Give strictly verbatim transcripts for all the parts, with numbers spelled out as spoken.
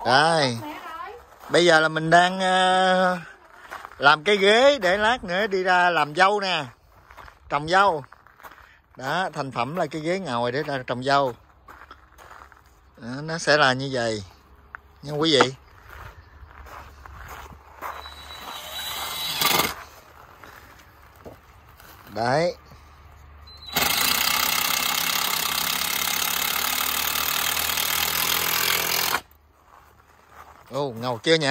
Đây, bây giờ là mình đang uh, làm cái ghế để lát nữa đi ra làm dâu nè, trồng dâu. Đó, thành phẩm là cái ghế ngồi để ra trồng dâu. Đó, nó sẽ là như vậy nha quý vị. Đấy. Ồ, oh, ngầu chưa nhỉ?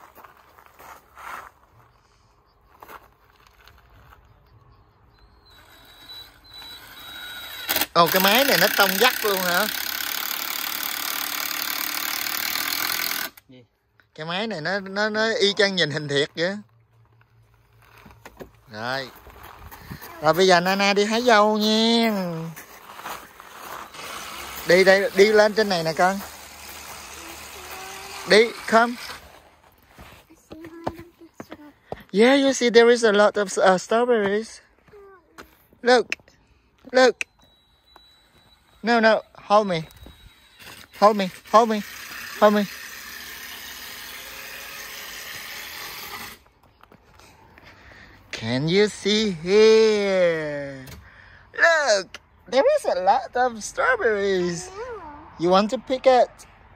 Ồ, oh, cái máy này nó tông dắt luôn hả? Gì? Cái máy này nó nó nó y chang nhìn hình thiệt vậy. Rồi. Rồi bây giờ Nana đi hái dâu nha. Đi đây, đi lên trên này nè con. Đi, come. Yeah, you see there is a lot of uh, strawberries. Look. Look. No, no, hold me. Hold me, hold me, hold me. Can you see here? Look, there is a lot of strawberries. You want to pick it?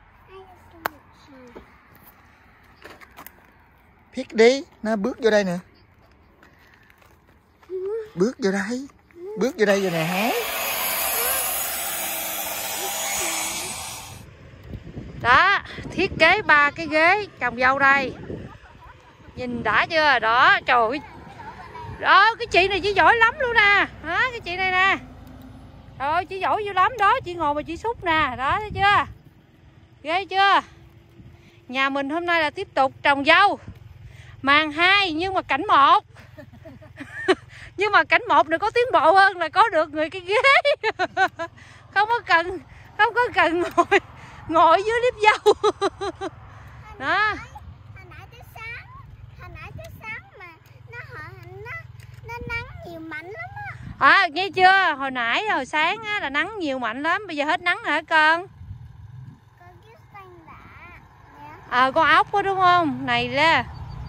Pick đi, nó bước vô đây nè. Bước vô đây. Bước vô đây rồi nè hả? Đó, thiết kế ba cái ghế trồng dâu đây. Nhìn đã chưa? Đó, trời ơi. Đó, cái chị này chị giỏi lắm luôn nè. Đó, cái chị này nè. Trời ơi, chị giỏi dữ lắm đó, chị ngồi mà chị xúc nè. Đó, thấy chưa? Ghê chưa? Nhà mình hôm nay là tiếp tục trồng dâu. Màn hai nhưng mà cảnh một. Nhưng mà cảnh một này có tiến bộ hơn là có được người cái ghế. Không có cần không có cần ngồi ngồi dưới liếp dâu. Đó. Hồi nãy tới sáng, hồi nãy tới sáng mà nó nó nó nắng nhiều mạnh lắm á. À, nghe chưa? Hồi nãy hồi sáng á, là nắng nhiều mạnh lắm, bây giờ hết nắng hả con? Con biết xanh đã. À, con ốc đó đúng không? Này ra.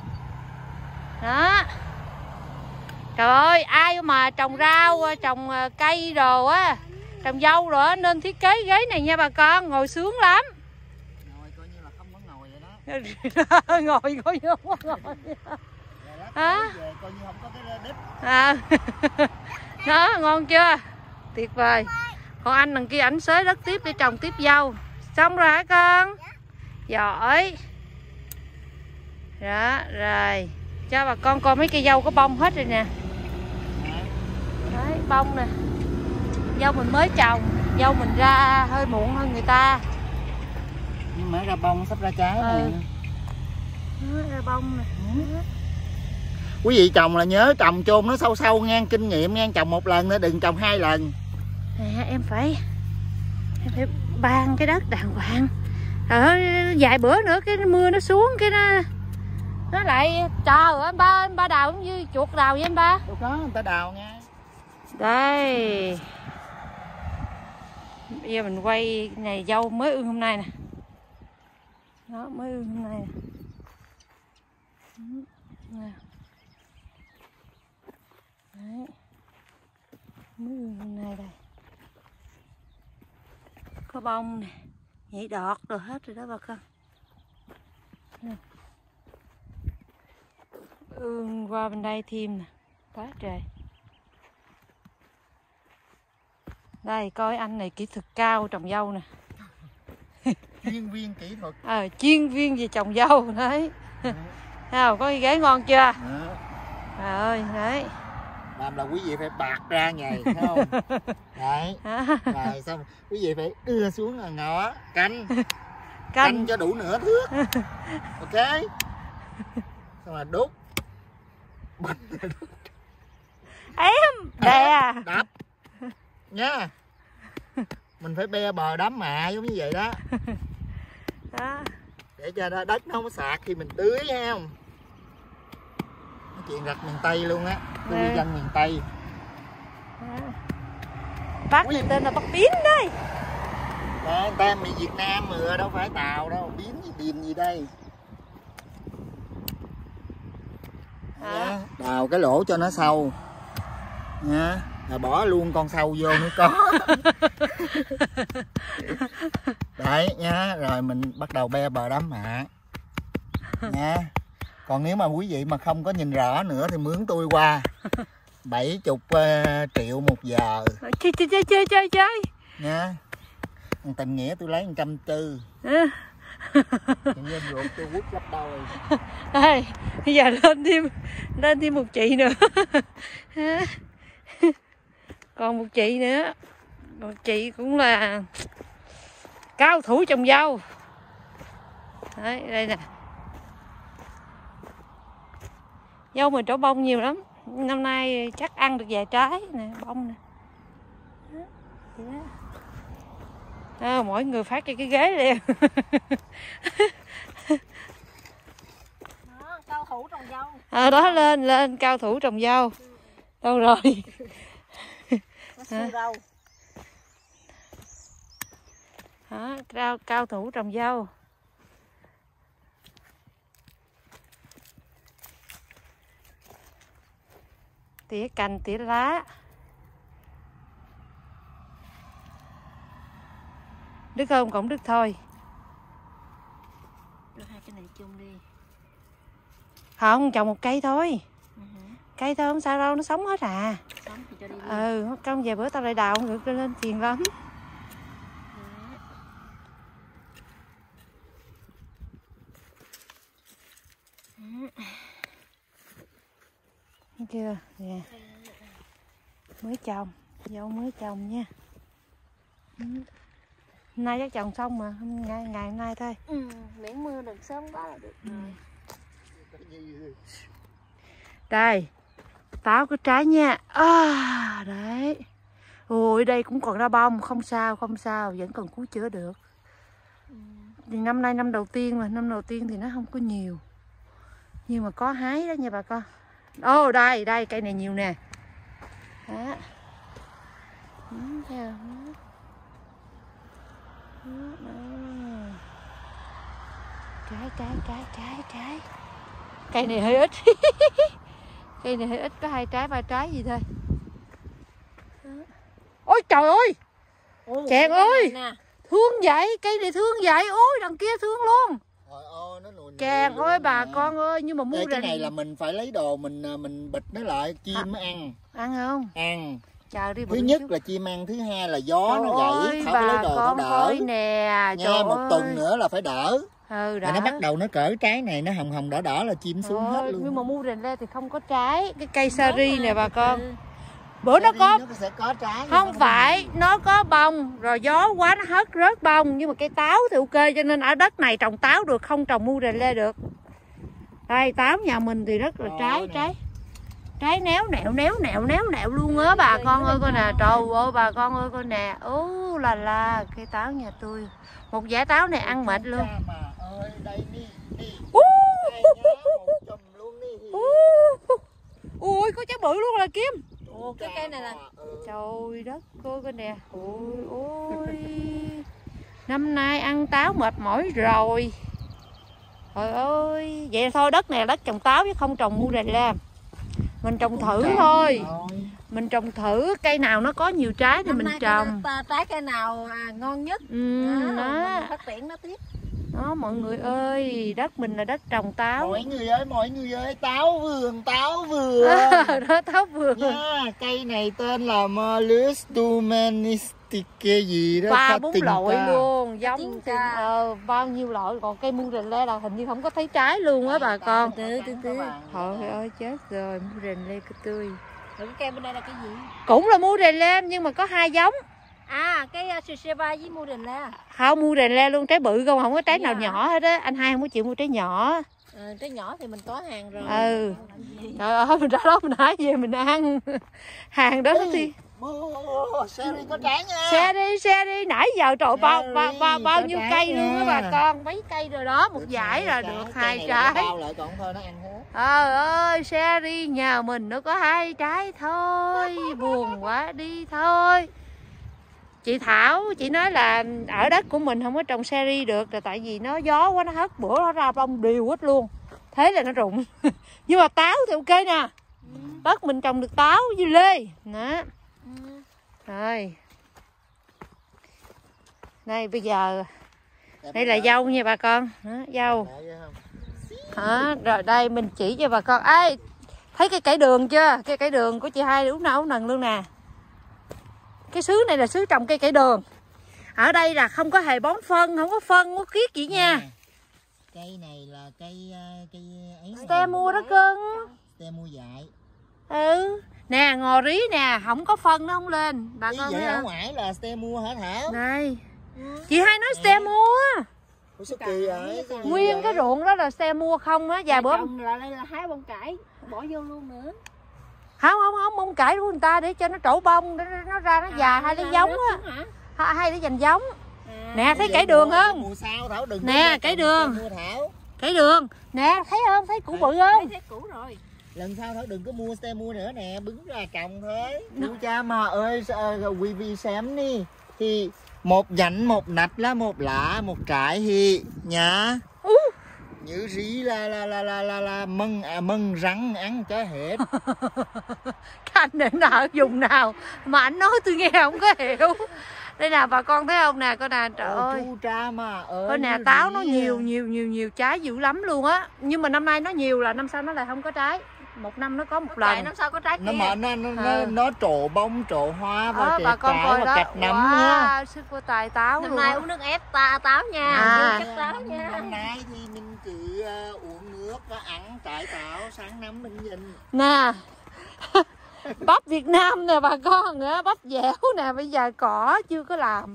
Đó. Trời ơi, ai mà trồng rau, trồng cây đồ á, trồng dâu rồi á, nên thiết kế ghế này nha bà con, ngồi sướng lắm. Ngồi coi như là không có ngồi vậy đó. Ngồi coi như không có ngồi. Đó. Về coi như không có cái đít. À. Đó, ngon chưa? Tuyệt vời. Còn anh đằng kia ảnh xới đất tiếp để trồng tiếp dâu. Xong rồi hả con? Giỏi. Đó, rồi. Cho bà con coi mấy cây dâu có bông hết rồi nè. Đấy, bông nè. Dâu mình mới trồng, dâu mình ra hơi muộn hơn người ta. Nhưng mà ra bông sắp ra trái ừ. nè. Đó, ra bông nè. Ừ. Quý vị trồng là nhớ trồng chôn nó sâu sâu ngang, kinh nghiệm ngang, trồng một lần nữa đừng trồng hai lần. Nè, em phải em phải ban cái đất đàng hoàng. Rồi vài bữa nữa cái mưa nó xuống cái nó nó lại trời ơi, ba ba đào cũng như chuột đào vậy anh ba. Đâu có, người ta đào nha. Đây. Bây giờ mình quay này dâu mới ương hôm nay nè. Đó, mới ương hôm nay nè. Đấy. Mới ương hôm nay đây. Có bông nè, nhảy đọt rồi hết rồi đó bà con. Ương qua bên đây thêm nè, quá trời. Đây coi anh này kỹ thuật cao trồng dâu nè. Chuyên viên kỹ thuật. Ờ, à, chuyên viên về trồng dâu đấy. Thấy không, có ghế ngon chưa? Đó. Trời ơi, đấy. Làm là quý vị phải bạc ra ngày, thấy không? Đấy. Rồi xong quý vị phải đưa xuống là ngõ canh. Canh. Canh cho đủ nửa thước. Ok. Xong là đốt. Em đè đập nha. Mình phải be bờ đám mạ giống như vậy đó. Đó. Để cho đất nó không có sạt khi mình tưới ha không. Nói chuyện rạch miền Tây luôn á. Tôi đi dân miền Tây. Bác này tên là bác Biến đây. Đó, người ta mì Việt Nam mà đâu phải Tàu đâu, biến gì điềm gì đây. Đó, đào cái lỗ cho nó sâu nha, rồi bỏ luôn con sâu vô nữa có. Đấy nha, rồi mình bắt đầu be bờ đám mạ nha. Còn nếu mà quý vị mà không có nhìn rõ nữa thì mướn tôi qua bảy chục triệu một giờ. Chơi chơi chơi chơi chơi chơi Nha. Tình nghĩa tôi lấy một trăm tư. Tự nhiên ruột tôi quất gấp đôi. Đây, bây giờ lên thêm lên thêm một chị nữa. Còn một chị nữa. Một chị cũng là cao thủ trồng dâu. Đấy, đây nè. Dâu mình trổ bông nhiều lắm. Năm nay chắc ăn được vài trái nè, bông nè. Đó, đó. À, mỗi người phát cho cái ghế liền. Đó, cao thủ trồng dâu. À, đó lên lên cao thủ trồng dâu. Đâu rồi? Nó đâu? Đó, cao cao thủ trồng dâu. Tỉa cành tỉa lá. Đứt không cũng đứt thôi. Đưa hai cái này chung đi. Không, trồng một cây thôi. Uh-huh. Cây thôi không sao đâu, nó sống hết à. Sống thì cho đi đi. Ừ, không vài bữa tao lại đào ngược lên tiền lắm. Thấy chưa? Nè. Mới trồng, dâu mới trồng nha. Ừ. Hôm nay chắc trồng xong mà, ngày, ngày hôm nay thôi. Ừ, miễn mưa đừng sớm quá là được rồi. Ừ. Đây, táo có trái nha. À, đấy. Ôi, đây cũng còn ra bông, không sao, không sao, vẫn còn cứu chữa được. Ừ. Thì năm nay năm đầu tiên mà, năm đầu tiên thì nó không có nhiều. Nhưng mà có hái đó nha bà con. Ồ, oh, đây, đây, cây này nhiều nè. Đó. Ừ, theo. Trái, trái, trái, trái, trái. Cây này hơi ít. Cây này hơi ít, có hai trái, ba trái gì thôi. Ôi trời ơi. Chàng ơi. Thương vậy, cây này thương vậy. Ôi đằng kia thương luôn. Chàng ơi bà con ơi, nhưng mà mua cái này là mình phải lấy đồ mình mình bịt nó lại, chim à, ăn. Ăn không? Ăn. Chờ đi, thứ nhất chút. Là chim ăn, thứ hai là gió trời nó gãy, không lấy đồ nó đỡ. Nè, nha, một ơi. Tuần nữa là phải đỡ. Ừ, nó bắt đầu nó cỡ trái này nó hồng hồng đỏ đỏ là chim xuống thôi, hết luôn. Nhưng mà mua rền le thì không có trái, cái cây sari nè bà con. Bữa nó có, nó sẽ có trái, không phải nó có bông rồi gió quá nó hất rớt bông, nhưng mà cây táo thì ok, cho nên ở đất này trồng táo được, không trồng mua rền le được. Đây táo nhà mình thì rất là Ôi trái nè. trái trái néo nẹo néo nẹo néo nẹo luôn á bà con ơi coi nè, trời ơi bà con ơi coi nè, ú là là cây táo nhà tôi, một dải táo này ăn mệt luôn. Ui có trái bự luôn là Kim. Ồ, cái cây này là trời đất coi coi nè. Ôi ôi, năm nay ăn táo mệt mỏi rồi. Trời ơi, vậy thôi, đất này là đất trồng táo chứ không trồng mua rền le. Mình trồng thử thôi. Mình trồng thử cây nào nó có nhiều trái thì mình trồng. Trái cây nào à, ngon nhất. Ừ, đó, đó. Phát triển nó tiếp. Đó mọi người ơi, đất mình là đất trồng táo. Mọi người ơi, mọi người ơi, táo vườn, táo vườn. À, đó táo vườn. Yeah, cây này tên là Malus Domenistic cái gì đó. Ba bốn loại luôn, giống thì, ờ, bao nhiêu loại, còn cây mua rền le là hình như không có thấy trái luôn á bà con. Tươi tươi tươi. Trời ơi chết rồi, mua rền le tươi. Cái cây bên đây là cái gì? Cũng là mua rền le nhưng mà có hai giống. À, cái uh, Shiseva với mua rền le. Không, mua rền le luôn, trái bự không, không có trái nào nhỏ hết á. Anh hai không có chịu mua trái nhỏ. À, trái nhỏ thì mình có hàng rồi. Ừ. Trời ơi, mình ra đó mình hái về mình ăn. Hàng đó thì xe đi có trái nha. Xe đi, xe đi, nãy giờ trời bao bao bao, bao nhiêu cây luôn á bà con, mấy cây rồi đó, một dải là được hai trái. Trời ơi, xe đi nhà mình nó có hai trái thôi, buồn quá, đi thôi. chị Thảo chị nói là ở đất của mình không có trồng seri được là tại vì nó gió quá, nó hất bữa nó ra bông đều hết luôn, thế là nó rụng. Nhưng mà táo thì ok nè, ừ. Đất mình trồng được táo với lê đó. Ừ. Rồi đây bây giờ đây là dâu nha bà con đó, dâu đó, rồi đây mình chỉ cho bà con. Ê, thấy cái cải đường chưa, cái cải đường của chị Hai lúc nào cũng nần luôn nè. Cái xứ này là xứ trồng cây cải đường. Ở đây là không có hề bón phân, không có phân, không có kiết gì nha. À, cây này là cây cây ấy. Ste mua đó cưng. Ste mua dại. Ừ. Nè, ngò rí nè, không có phân nó không lên. Bà cái con vậy ở ngoài là ste mua hả Thảo? Đây. Ừ. Chị Hai nói ste mua. Ủa sao kỳ vậy? Nguyên vậy? Cái ruộng đó là ste mua không á, vài bữa. Là đây là hái bông cải, bỏ vô luôn nữa. Không không không, bông cải của người ta để cho nó trổ bông, để nó ra nó à, già hay lấy giống á. Hay để dành giống. À, nè thấy cải đường không? Mùa sau Thảo đừng nè cải đường. Cải đường. Nè thấy không? Thấy củ bự không? Thấy củ rồi. Lần sau Thảo đừng có mua ste mua nữa nè, bứng ra trồng thôi. Chú cha mà ơi, quý vị xem đi. Thì một dạnh một nạch là một lạ một trại thì nhá. Ừ. Như rí là là là là là, là mừng à, mừng rắn ăn cho hết. Cái anh định nào dùng nào mà anh nói tôi nghe không có hiểu. Đây nè bà con thấy không nè, coi nè, trời Ồ, ơi. Chú cha mà ơi. Coi nè, táo nó nhiều nhiều nhiều nhiều trái dữ lắm luôn á. Nhưng mà năm nay nó nhiều là năm sau nó lại không có trái. Một năm nó có một nó lần. Năm sau có trái kia. Nó mà nó nó, ừ. nó, nó trổ bông, trổ hoa và bà con trái và cạch nấm nha. Sức của tài táo. Năm nay uống nước ép ta táo nha. À. Cắt táo nha. Năm nay thì mình cứ uh, uống nước và ăn trái táo sáng năm mình nhìn. Nè. Bắp Việt Nam nè bà con nữa, bắp dẻo nè, bây giờ cỏ chưa có làm.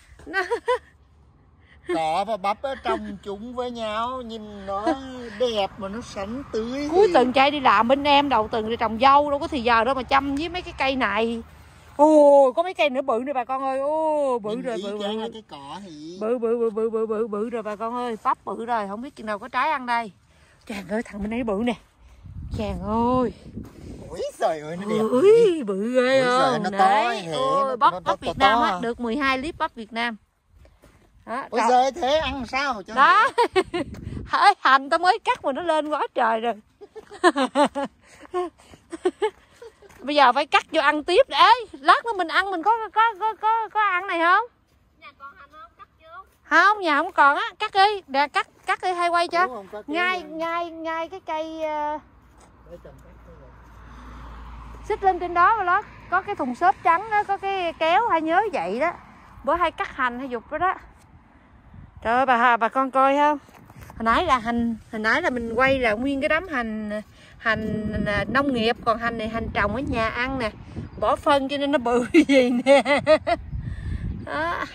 Cỏ và bắp trồng chúng với nhau nhìn nó đẹp mà nó xanh tươi. Cuối tuần chạy đi làm bên em, đầu tuần đi trồng dâu, đâu có thì giờ đâu mà chăm với mấy cái cây này. Ồ, có mấy cây nữa bự nữa bà con ơi. Ô, bự rồi, bự bự. Là cái cỏ thì... Bự bự bự bự bự bự bự rồi bà con ơi, bắp bự rồi, không biết chừng nào có trái ăn đây. Chàng ơi, thằng bên đây bự nè. Chàng ơi. Ôi trời ơi nó đẹp. Ui, bự ghê không? Nó to ôi, bắp, bắp Việt Nam á, được mười hai lít bắp Việt Nam. Đó, ôi giời, thế ăn sao cho đó. Hỡi hành tao mới cắt mà nó lên quá trời rồi. Bây giờ phải cắt vô ăn tiếp để lát nữa mình ăn mình có có có có có ăn này không? Nhà còn hành không? Cắt vô. Không, nhà không còn á, cắt đi, để cắt cắt đi hay quay cho. Ngay ngay ngay cái cây uh... xích lên trên đó rồi đó, có cái thùng xốp trắng đó, có cái kéo hay nhớ vậy đó. Bữa hay cắt hành hay dục đó đó. Trời ơi bà bà con coi không? Hồi nãy là hành, hồi nãy là mình quay là nguyên cái đám hành hành nông nghiệp, còn hành này hành trồng ở nhà ăn nè. Bỏ phân cho nên nó bự gì nè. Đó.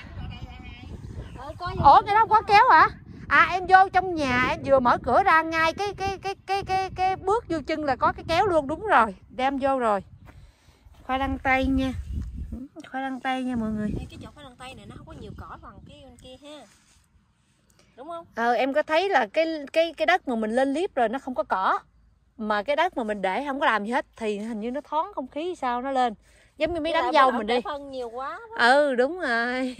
Ủa cái đó có kéo hả? À em vô trong nhà em vừa mở cửa ra ngay cái cái cái cái cái cái bước vô chân là có cái kéo luôn, đúng rồi. Đem vô rồi. Khoai lang tây nha. Khoai lang tây nha mọi người. Cái chỗ khoai lang tây này nó không có nhiều cỏ bằng cái bên kia ha. Đúng không? Ờ em có thấy là cái cái cái đất mà mình lên clip rồi nó không có cỏ. Mà cái đất mà mình để không có làm gì hết thì hình như nó thoáng không khí sao nó lên. Giống như mấy đám dâu mình đi. Phân nhiều quá. Ừ đúng rồi.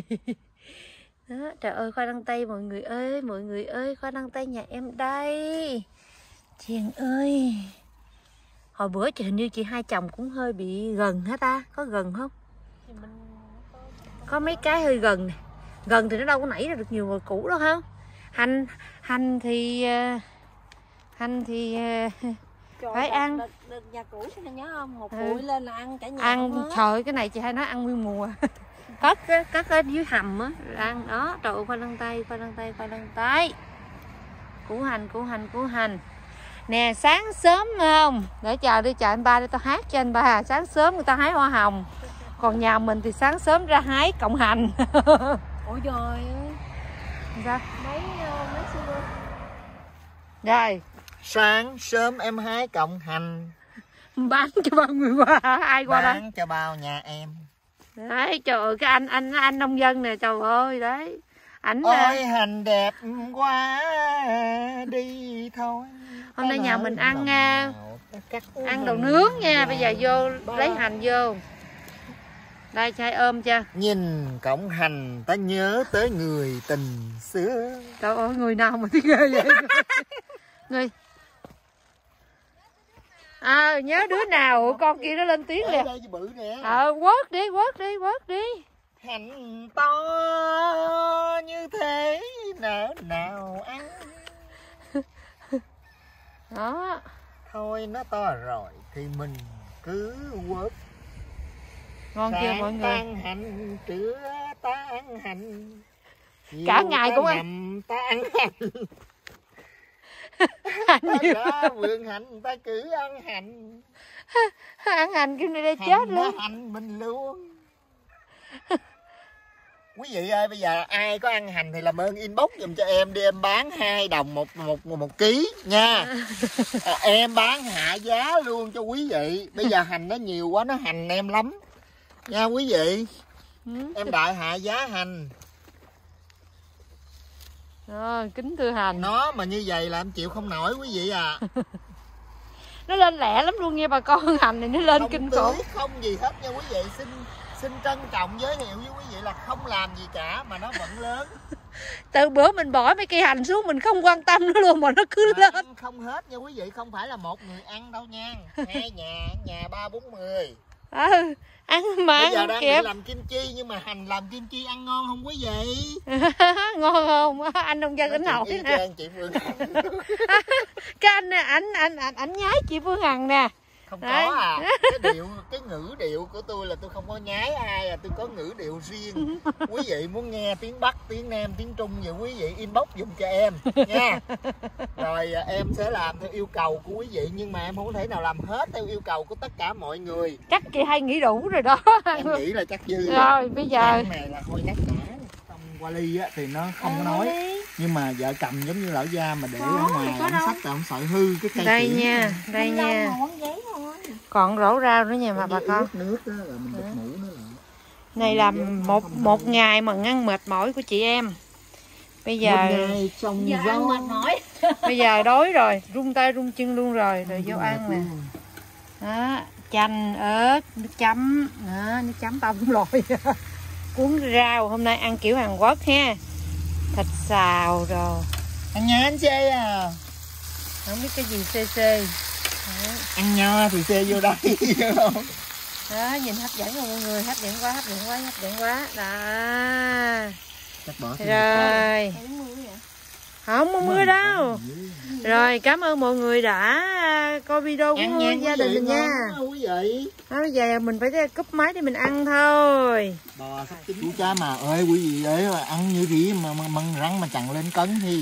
Đó, trời ơi khoai lang tây mọi người ơi, mọi người ơi, khoai lang tây nhà em đây. Chiền ơi. Hồi bữa chị hình như chị Hai chồng cũng hơi bị gần hả ta? Có gần không? Thì mình có... có mấy cái hơi gần nè. Gần thì nó đâu có nảy ra được nhiều mùa cũ đâu không? Hành hành thì hành thì trời phải đợt, ăn. Đợt, đợt nhà cũ thì nhớ không? Một ừ. bụi lên là ăn cả nhà. Ăn trời cái này chị Hai nói ăn nguyên mùa. Cất cất ở dưới hầm á ăn đó. Trời ơi khoai lang tây, khoai lang tây, khoai lang tây. Củ hành, củ hành, củ hành. Nè sáng sớm không? Để chờ đi, chờ anh ba để tao hát cho anh ba. Sáng sớm người ta hái hoa hồng. Còn nhà mình thì sáng sớm ra hái cộng hành. Ôi trời ơi. Sao? Mấy mấy xưa. Rồi. Sáng sớm em hái cộng hành. Bán cho bao người qua, ai qua bán đó? Bán cho bao nhà em. Đấy, trời ơi, cái anh anh anh nông dân nè, trời ơi, đấy. Ảnh ôi hành đẹp quá đi thôi. Hôm nay nhà mình ăn ăn đồ nướng nha, bây giờ vô lấy hành vô. Đây trai ôm chưa? Nhìn cổng hành ta nhớ tới người tình xưa. Trời ơi, người nào mà thấy ghê vậy? Người à, nhớ đứa nào con kia nó lên tiếng Ở nè. đây bự nè. Ờ, quớt đi, quớt đi, quớt đi. Hành to như thế nỡ nào ăn. Đó. Thôi nó to rồi thì mình cứ quớt. Ngon chưa mọi người? Tan hành, trưa ta ăn hành, cả ngày cũng ăn. Nằm ta ăn hành. Hành Ta nhiều. ra vườn hành ta cứ ăn hành. Ăn hành cái này đây Hành chết nó luôn. hành mình luôn. Quý vị ơi, bây giờ ai có ăn hành thì làm ơn inbox giùm cho em đi, em bán hai đồng một một một ký nha. À, em bán hạ giá luôn cho quý vị. Bây giờ hành nó nhiều quá, nó hành em lắm nha quý vị. Ừ. Em đại hạ giá hành. Rồi, kính thưa hành. Nó mà như vậy là em chịu không nổi quý vị à. Nó lên lẹ lắm luôn nha bà con, hành này nó lên Không kinh tưới, khủng. không gì hết nha quý vị. Xin xin trân trọng giới thiệu với quý vị là không làm gì cả mà nó vẫn lớn. Từ bữa mình bỏ mấy cây hành xuống mình không quan tâm nó luôn mà nó cứ Mà lên. ăn không hết nha quý vị, không phải là một người ăn đâu nha. Hai nhà, nhà ba bốn người. Ừ, ăn mà Bây ăn giờ không đang kịp. định làm kim chi nhưng mà hành làm kim chi ăn ngon không quý vị? Ngon không? Anh nông dân ảnh Nói hỏi chuyện y nè. chang chị Phương Hằng. Cái anh nè, ảnh ảnh ảnh ảnh nhái chị Phương Hằng nè. Không Đấy. có à. Cái điệu, cái ngữ điệu của tôi là tôi không có nhái ai à, tôi có ngữ điệu riêng. Quý vị muốn nghe tiếng Bắc, tiếng Nam, tiếng Trung thì quý vị inbox giùm cho em nha. Rồi em sẽ làm theo yêu cầu của quý vị, nhưng mà em không thể nào làm hết theo yêu cầu của tất cả mọi người. Chắc chị hay nghĩ đủ rồi đó. Em nghĩ là chắc dư. Rồi bây giờ cái này là thôi nát cả. Trong qua ly á thì nó không có nói. Nhưng mà vợ cầm giống như lão gia mà để ở ngoài ông sách là ông sợ hư cái cây đây kiển. nha, đây nha. Còn rổ rau nữa nha mà bà con. Ướt nước đó là mình bịt mũ nó lại. Này là một một ngày mà ngăn mệt mỏi của chị em. Bây giờ Một ngày trồng rau mệt mỏi. bây giờ đói rồi, run tay run chân luôn rồi, rồi vô ăn nè. Đó, chanh, ớt, nước chấm, đó, nước chấm tao cũng lội. Cuốn rau, hôm nay ăn kiểu Hàn Quốc ha. Thịt xào rồi. Ăn nha anh chê à. Không biết cái gì xê xê. Đó. Ăn nho thì xê vô đây. Đó, nhìn hấp dẫn không mọi người, hấp dẫn quá, hấp dẫn quá, hấp dẫn quá. Đó. Chắc bỏ Rồi. Không có mưa đâu. Rồi, cảm ơn mọi người đã coi video của gia đình mình nha. Quý vị. Đó, bây giờ mình phải cúp máy để mình ăn thôi. Bò sắp chín. Chú cha mà ơi quý vị ơi, ăn như gì mà măng răng mà chẳng lên cân thì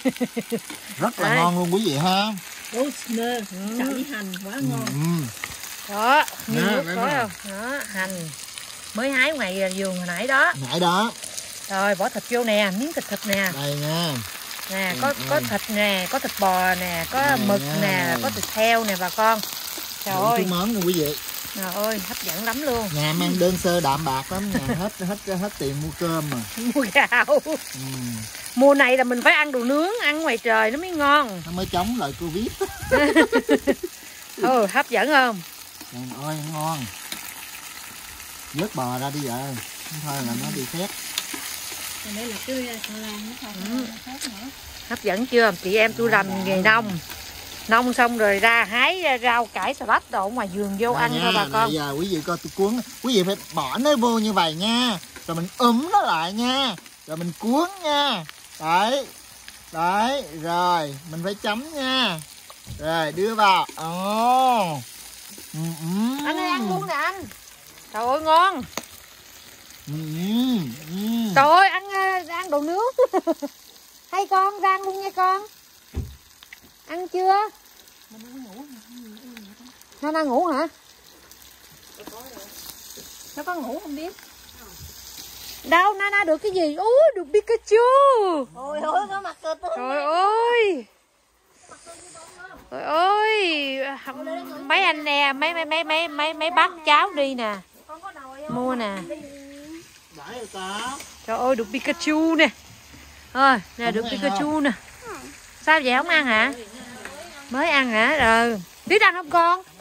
rất là Đây. ngon luôn quý vị ha. Ôi, nè, chọn với hành quá ngon. Ừ. Đó, nhìn Nè, nước đây có nè. không? Đó, hành mới hái ngoài vườn hồi nãy đó. Nãy đó. Rồi bỏ thịt vô nè, miếng thịt thịt nè. Đây nha. Nè, có Ừ, có ừ. thịt nè, có thịt bò nè, có Đây mực nha. nè, có thịt heo nè bà con. Trời Đủ ơi, thứ món nha quý vị. trời ơi, hấp dẫn lắm luôn. Nhà mang đơn sơ đạm bạc lắm, nhà hết hết hết tiền mua cơm mà. Mua gạo. Ừ. Mùa này là mình phải ăn đồ nướng, ăn ngoài trời nó mới ngon. Nó mới chống lại Covid. Ừ, hấp dẫn không? Trời ơi ngon. Vớt bò ra đi vợ. Không thôi là nó bị khét. Đây là tươi xà lan nó không Ừ. khác nữa. Hấp dẫn chưa? Chị em tôi làm nghề nông. Nông xong rồi ra hái rau cải xà lách đồ ở ngoài vườn vô Đây ăn nha, thôi bà con. Bây giờ quý vị coi tôi cuốn. Quý vị phải bỏ nó vô như vậy nha. Rồi mình úm nó lại nha. Rồi mình cuốn nha. Đấy. Đấy. Rồi. Mình phải chấm nha. Rồi đưa vào. Ồ. Ừ, ừ. Anh ơi ăn luôn nè anh. Trời ơi ngon. Ừ, ừ. Trời ơi ăn ăn đồ nướng. Hay con ra ăn luôn nha con. Ăn chưa? Nó đang ngủ hả? Nó có ngủ không biết. Đâu Nana được cái gì? Ú được Pikachu. Ôi ôi có mặt cơ tôi. Trời ơi. Trời ơi. Mấy anh nè, mấy mấy mấy mấy mấy mấy bác cháu đi nè. Mua nè. Đãi rồi ta. Trời ơi được Pikachu nè. Thôi, nè được Pikachu nè. Sao vậy không ăn hả? Mới ăn hả? Rồi. Biết ăn không con?